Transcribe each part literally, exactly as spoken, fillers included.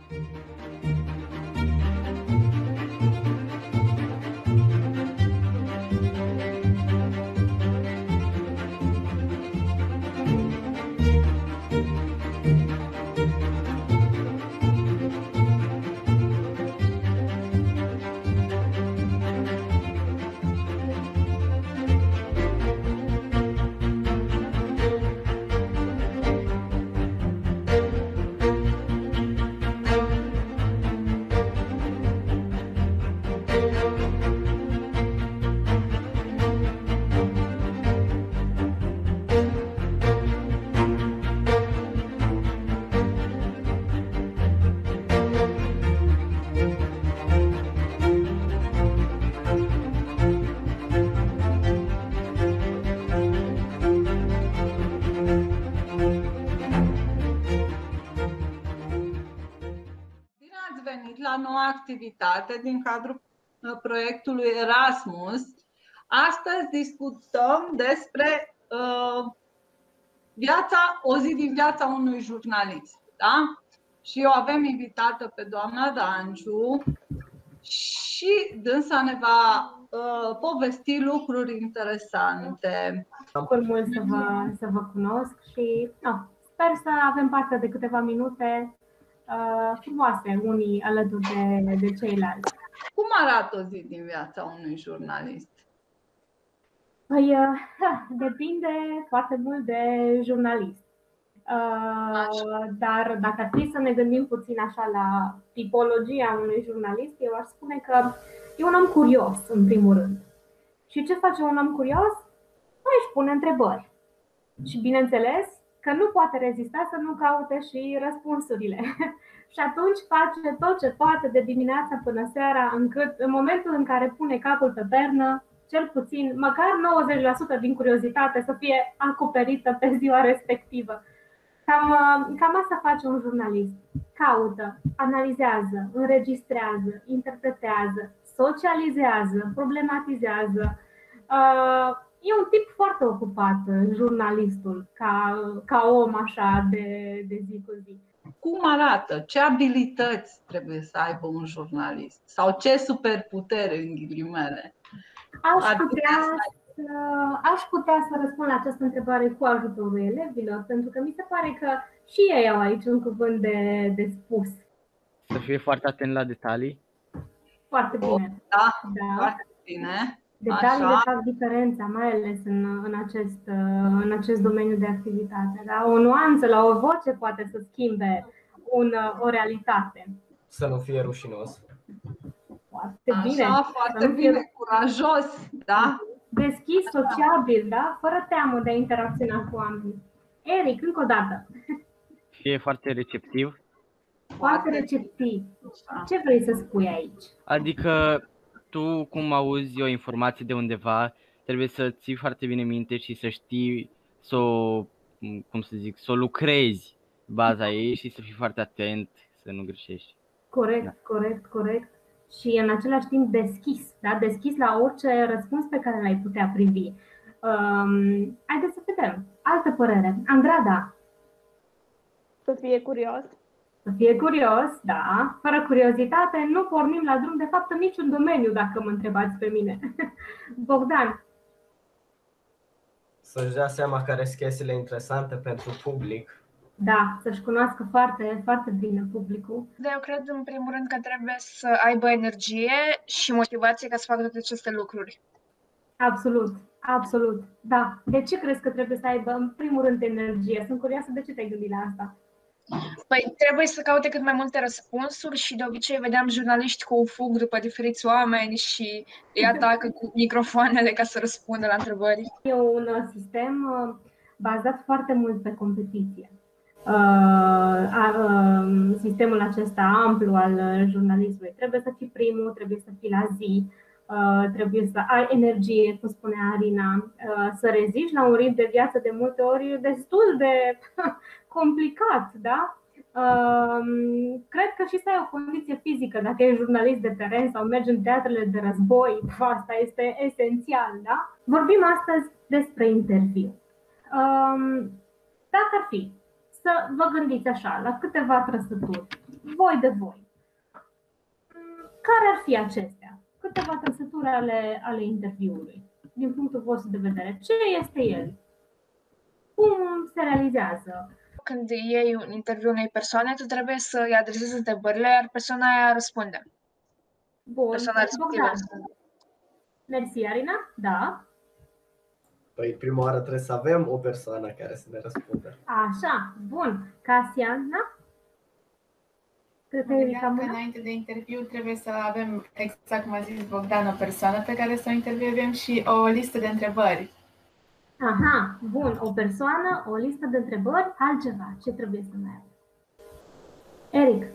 La noua activitate din cadrul proiectului Erasmus. Astăzi discutăm despre uh, viața, o zi din viața unui jurnalist. Da? Și eu avem invitată pe doamna Danciu și dânsa ne va uh, povesti lucruri interesante. Bucur mult să vă, să vă cunosc și no, sper să avem parte de câteva minute Uh, frumoase unii alături de, de ceilalți. Cum arată o zi din viața unui jurnalist? Păi, uh, depinde foarte mult de jurnalist. Uh, dar dacă ar fi să ne gândim puțin așa la tipologia unui jurnalist, eu aș spune că e un om curios, în primul rând. Și ce face un om curios? Păi își pune întrebări. Și bineînțeles că nu poate rezista să nu caute și răspunsurile. Și atunci face tot ce poate de dimineața până seara, încât în momentul în care pune capul pe pernă, cel puțin, măcar nouăzeci la sută din curiozitate să fie acoperită pe ziua respectivă. Cam, cam asta face un jurnalist. Caută, analizează, înregistrează, interpretează, socializează, problematizează. E un tip foarte ocupat, jurnalistul, ca, ca om așa de, de zi cu zi. Cum arată? Ce abilități trebuie să aibă un jurnalist? Sau ce superputere, în ghilimele? Aș putea, să, aș putea să răspund la această întrebare cu ajutorul elevilor, pentru că mi se pare că și ei au aici un cuvânt de, de spus. Să fie foarte atent la detalii? Foarte bine. Da, da. Foarte bine. Detaliile fac diferența, mai ales în, în, acest, în acest domeniu de activitate. Da? O nuanță la o voce poate să schimbe un, o realitate. Să nu fie rușinos. Foarte Așa, bine. foarte bine, fie... curajos, da? Deschis, sociabil, da? Fără teamă de a interacționa cu oamenii. Eric, încă o dată. Fie foarte receptiv. Foarte receptiv. Ce vrei să spui aici? Adică tu, cum auzi o informație de undeva, trebuie să ții foarte bine minte și să știi să o, cum să zic, să o lucrezi baza ei și să fii foarte atent, să nu greșești. Corect, da. corect, corect. Și în același timp deschis, da? Deschis la orice răspuns pe care l-ai putea privi. Um, haideți să vedem. Altă părere. Andrada. Să fie curios. Să fie curios, da. Fără curiozitate nu pornim la drum, de fapt, în niciun domeniu, dacă mă întrebați pe mine. Bogdan. Să-și dea seama care sunt chestiile interesante pentru public. Da, să-și cunoască foarte, foarte bine publicul. Da, eu cred, în primul rând, că trebuie să aibă energie și motivație ca să facă toate aceste lucruri. Absolut, absolut, da. De ce crezi că trebuie să aibă, în primul rând, energie? Sunt curioasă, de ce te-ai gândit la asta? Păi trebuie să caute cât mai multe răspunsuri și de obicei vedeam jurnaliști cu fug după diferiți oameni și îi atacă cu microfoanele ca să răspundă la întrebări. E un sistem bazat foarte mult pe competiție. Sistemul acesta amplu al jurnalismului. Trebuie să fii primul, trebuie să fii la zi, trebuie să ai energie, cum spunea Arina, să reziști la un ritm de viață de multe ori destul de complicat, da? Cred că și să ai o condiție fizică, dacă ești jurnalist de teren sau mergi în teatrele de război, asta este esențial, da? Vorbim astăzi despre interviu. Dacă ar fi să vă gândiți așa, la câteva trăsături, vă nevoie de voi. Care ar fi acestea? Câteva trăsături ale, ale interviului, din punctul vostru de vedere. Ce este el? Cum se realizează? Când iei un interviu unei persoane, tu trebuie să îi adresezi întrebările, iar persoana aia răspunde. Bun. Persoana respectivă Bogdan. răspunde. Mersi, Arina. Da. Păi prima oară trebuie să avem o persoană care să ne răspundă. Așa, bun. Casiana? Cred că e că înainte de interviu trebuie să avem, exact cum a zis Bogdan, o persoană pe care să o intervievăm și o listă de întrebări. Aha, bun. O persoană, o listă de întrebări, altceva. Ce trebuie să mai avem? Eric.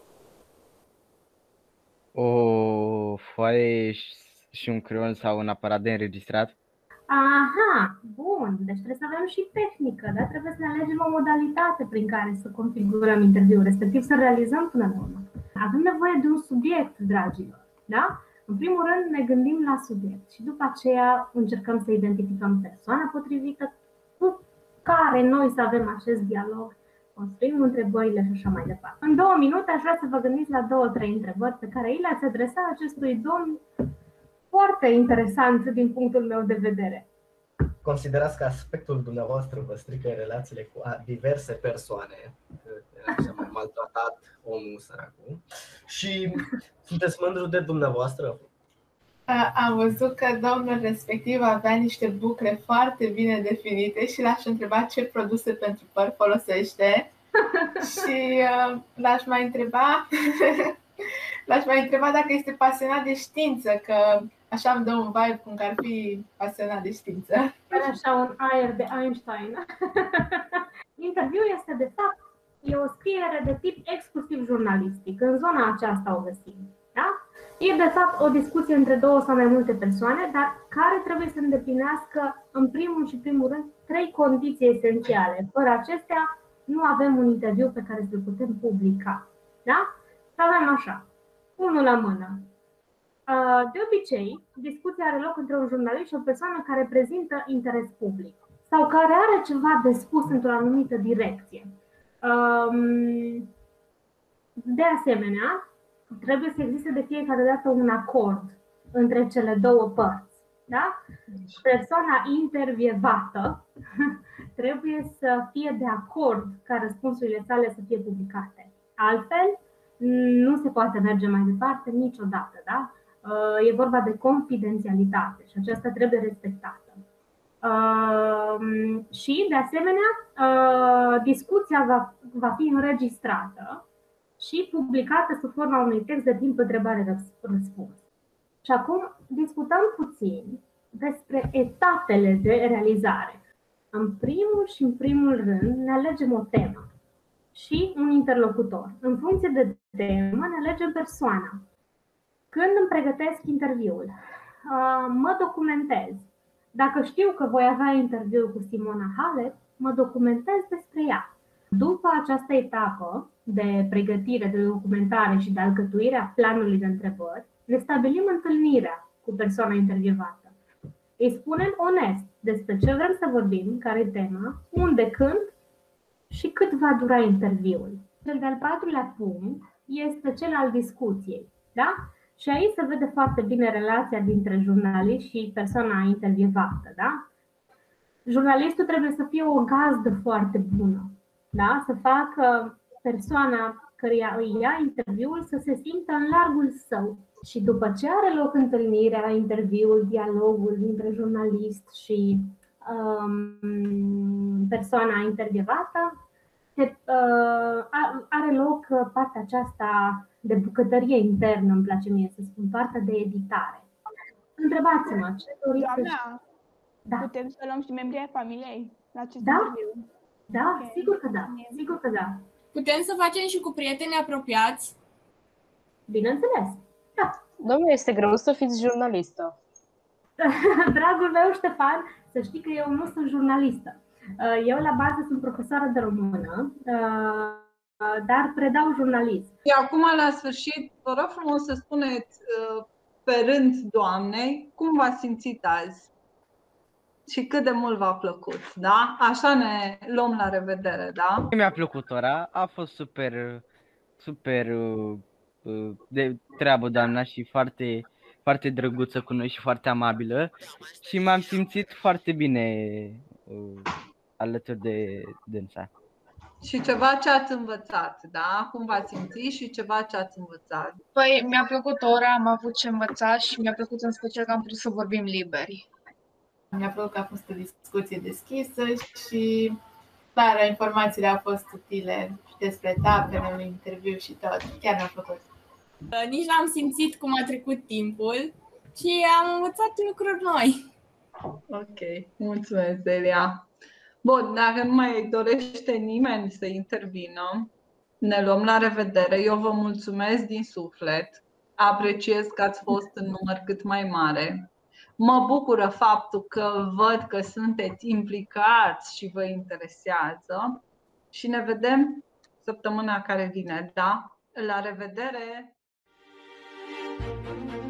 O foaie și un creion sau un aparat de înregistrat. Aha, bun. Deci trebuie să avem și tehnică, da? Trebuie să ne alegem o modalitate prin care să configurăm interviul, respectiv să realizăm până la urmă. Avem nevoie de un subiect, dragilor, da? În primul rând ne gândim la subiect și după aceea încercăm să identificăm persoana potrivită cu care noi să avem acest dialog, construim întrebările și așa mai departe. În două minute aș vrea să vă gândiți la două, trei întrebări pe care îi le-ați adresa acestui domn foarte interesant din punctul meu de vedere. Considerați că aspectul dumneavoastră vă strică relațiile cu diverse persoane, așa mai maltratat omul săracul, și sunteți mândru de dumneavoastră? Am văzut că domnul respectiv avea niște bucle foarte bine definite și l-aș întreba ce produse pentru păr folosește și l-aș mai întreba l-aș mai întreba dacă este pasionat de știință, că așa îmi dă un vibe cum că ar fi pasionat de știință. Are așa un aer de Einstein. Interviul este de fapt e o scriere de tip exclusiv jurnalistic. În zona aceasta o găsim. Da? E de fapt o discuție între două sau mai multe persoane, dar care trebuie să îndeplinească în primul și primul rând trei condiții esențiale. Fără acestea nu avem un interviu pe care să-l putem publica. Da? Să avem așa, unul la mână. De obicei, discuția are loc între un jurnalist și o persoană care prezintă interes public sau care are ceva de spus într-o anumită direcție. De asemenea, trebuie să existe de fiecare dată un acord între cele două părți. Da? Persoana intervievată trebuie să fie de acord ca răspunsurile sale să fie publicate. Altfel, nu se poate merge mai departe niciodată. Da? E vorba de confidențialitate și aceasta trebuie respectată. Și, de asemenea, discuția va, va fi înregistrată și publicată sub forma unui text de timp întrebare-răspuns. Și acum discutăm puțin despre etapele de realizare. În primul și în primul rând ne alegem o temă și un interlocutor. În funcție de temă ne alegem persoana. Când îmi pregătesc interviul, mă documentez. Dacă știu că voi avea interviul cu Simona Halep, mă documentez despre ea. După această etapă de pregătire, de documentare și de alcătuire a planului de întrebări, ne stabilim întâlnirea cu persoana intervievată. Îi spunem onest despre ce vrem să vorbim, care e tema, unde, când și cât va dura interviul. Cel de-al patrulea punct este cel al discuției. Da? Și aici se vede foarte bine relația dintre jurnalist și persoana intervievată. Da? Jurnalistul trebuie să fie o gazdă foarte bună, da? Să facă persoana căreia îi ia interviul să se simtă în largul său. Și după ce are loc întâlnirea, interviul, dialogul dintre jurnalist și um, persoana intervievată, se, uh, are loc partea aceasta de bucătărie internă, îmi place mie să spun, partea de editare. Întrebați-mă, ce doriți să știu? Da. Putem să luăm și membrii ai familiei la acest da? interviu? Da, okay. sigur că da, sigur că da. Putem să facem și cu prieteni apropiați? Bineînțeles, da. Domnule, este greu să fiți jurnalistă. Dragul meu, Ștefan, să știi că eu nu sunt jurnalistă. Eu la bază sunt profesoară de română, dar predau jurnalism. Acum, la sfârșit, vă rog frumos să spuneți pe rând, doamnei, cum v-ați simțit azi și cât de mult v-a plăcut, da? Așa ne luăm la revedere, da? Mi-a plăcut ora, a fost super super uh, uh, de treabă doamna și foarte, foarte drăguță cu noi și foarte amabilă și m-am simțit foarte bine uh, alături de dânsa. Și ceva ce ați învățat, da? Cum v-ați simțit și ceva ce ați învățat? Păi, mi-a plăcut ora, am avut ce învăța și mi-a plăcut în special că am putut să vorbim liberi. Mi-a plăcut că a fost o discuție deschisă și, clar, informațiile au fost utile și despre etapele unui interviu și tot. Chiar mi-a plăcut. Nici n-am simțit cum a trecut timpul și am învățat lucruri noi. Ok, mulțumesc, Delia. Bun, dacă nu mai dorește nimeni să intervină, ne luăm la revedere. Eu vă mulțumesc din suflet. Apreciez că ați fost în număr cât mai mare. Mă bucură faptul că văd că sunteți implicați și vă interesează. Și ne vedem săptămâna care vine, da? La revedere!